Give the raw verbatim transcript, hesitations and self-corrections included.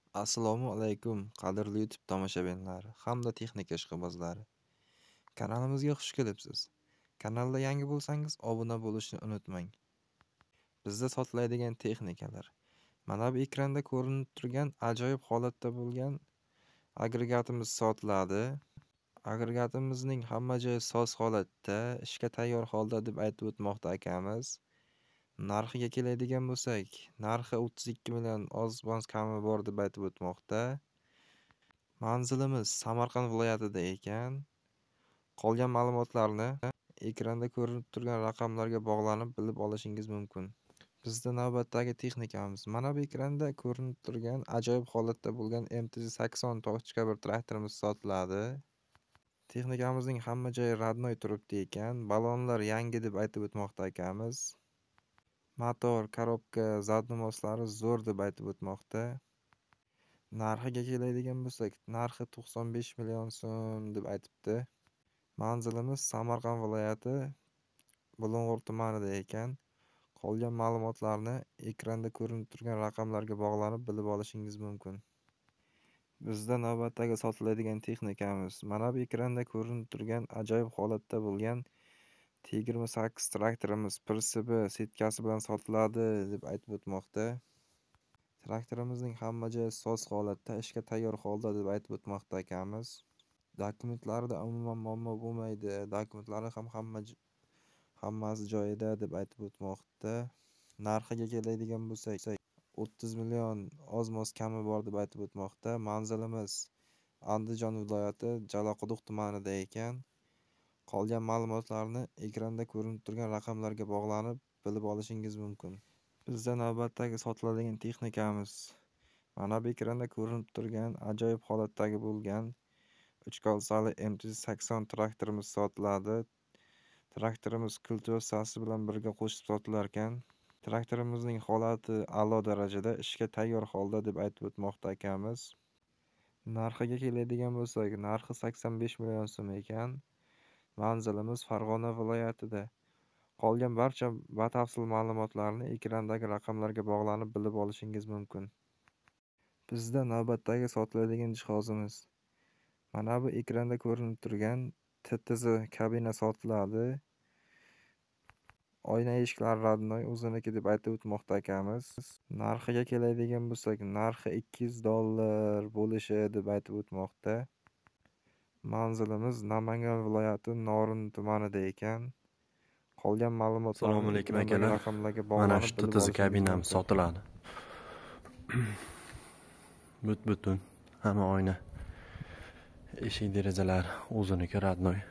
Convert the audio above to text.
Assalomu alaykum, qadrli YouTube tomoshabinlari hamda texnika ishqibozlari. Kanalimizga xush kelibsiz. Kanalda yangi bo'lsangiz, obuna bo'lishni unutmang. Bizda sotiladigan texnikalar. Mana bu ekranda ko'rinib turgan ajoyib holatda bo'lgan agregatimiz sotiladi. Agregatimizning hamma joyi soz holatda, ishga tayyor holda deb aytib o'tmoqda akamiz. Narxiga keladigan bo'lsak, narxi o'ttiz ikki million oz-moz kami bor deb aytib o'tmoqda. Manzilimiz Samarqand viloyatida ekan. Qolgan ma'lumotlarni ekranda ko'rinib turgan raqamlarga bog'lanib bilib olishingiz mumkin. Bizda navbatdagi texnikamiz mana bu ekranda ko'rinib turgan ajoyib holatda bo'lgan M T sakson tochka bir traktorimiz sotiladi. Texnikamizning hamma joyi radnoy turibdi ekan. Balonlar yangi deb aytib o'tmoqda akamiz. Motor, korobka, zadnomostlari zo'r deb aytib o'tmoqda. Narxiga keladigan bo'lsak, narxi to'qson besh million so'm deb aytibdi. Manzilimiz Samarqand viloyati Bulung'ur tumanida ekan. Qolgan ma'lumotlarni ekranda ko'rinib turgan raqamlarga bog'lanib bilib olishingiz mumkin. Bizda navbatdagi sotiladigan texnikamiz mana bu ekranda ko'rinib turgan ajoyib holatda bo'lgan T yigirma sakkiz traktorimiz prisibi setkasi bilan sotiladi deb aytib o'tmoqda. Traktorimizning hamma joyi soz holatda, ishga tayyor holda deb aytib o'tmoqda akamiz. Dokumentlarida umuman muammo bo'lmaydi. Dokumentlari ham hamma hammasi joyida deb aytib o'tmoqda. Narxiga keladigan bo'lsak, o'ttiz million oz-moz kami bor deb aytib o'tmoqda. Manzilimiz Andijon viloyati Jalaquduq tumanida ekan. Qolgan ma'lumotlarni ekranda ko'rinib turgan raqamlarga bog'lanib bilib olishingiz mumkin. Bizda navbatdagi sotiladigan texnikamiz mana bu ekranda ko'rinib turgan ajoyib holatdagi bo'lgan uch kolsali M T sakson traktorimiz sotiladi. Traktorimiz kultivatsiyasi bilan birga qo'shib sotilar ekan. Traktorimizning holati a'lo darajada, ishga tayyor holda deb aytib o'tmoqda akamiz. Narxiga keladigan bo'lsak, narxi sakson besh million so'm ekan. Manzilimiz Farg'ona viloyatida. Qolgan barcha batafsil ma'lumotlarni ekrandagi raqamlarga bog'lanib bilib olishingiz mumkin. Bizda navbatdagi sotiladigan jihozimiz mana bu ekranda ko'rinib turgan T T Z kabina sotiladi. Oyna eshiklari radnoy o'ziniki deb aytib o'tmoqda akamiz. Narxiga keladigan bo'lsak, narxi ikki yuz dollar bo'lishi deb aytib o'tmoqda. Manzilimiz Namangan viloyati Norin tumanida ekan. Qolgan ma'lumotlarni Assalomu alaykum akalar. raqamlarga Mana bog'lanib shu bilib T T Z olishingiz kabinam mumkin. sotiladi. But-butun hamma oyna. Eshik derazalar o'ziniki radnoy.